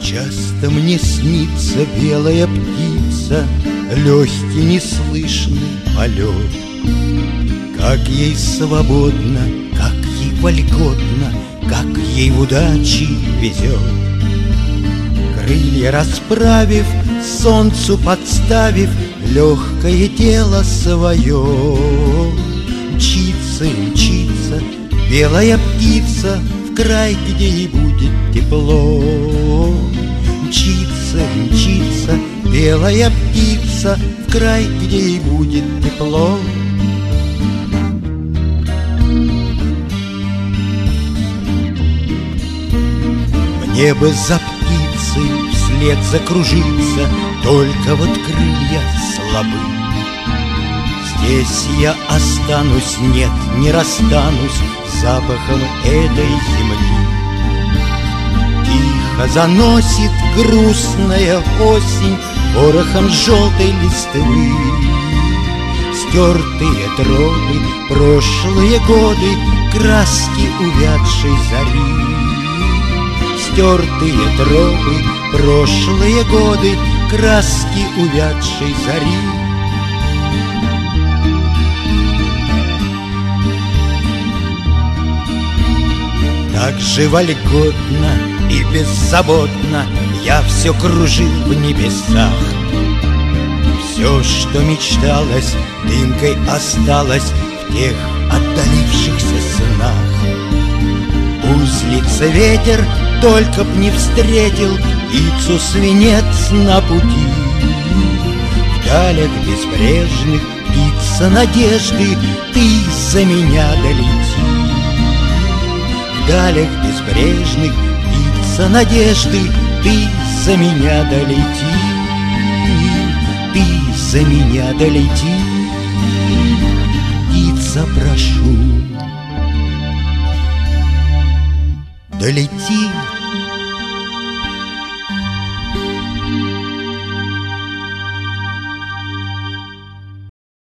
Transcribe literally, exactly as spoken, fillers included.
Часто мне снится белая птица, легкий неслышный полет. Как ей свободно, как ей вольготно, как ей удачи везет. Крылья расправив, солнцу подставив легкое тело свое, мчится и мчится белая птица в край, где ей будет тепло. Мчится и мчится белая птица в край, где ей будет тепло. Мне бы за птицей вслед закружиться, только вот крылья слабы. Здесь я останусь, нет, не расстанусь с запахом этой земли. Тихо заносит грустная осень порохом желтой листвы. Стертые тропы, прошлые годы, краски увядшей зари. Стертые тропы, прошлые годы, краски увядшей зари. Так же вольготно и беззаботно я все кружил в небесах. Все, что мечталось, дымкой осталось в тех отдалившихся снах. Узлится ветер, только б не встретил птицу свинец на пути. В далях безбрежных птица надежды, ты за меня долети. В далях безбрежных птица надежды, ты за меня долети. Ты за меня долети. Птица, прошу, долети.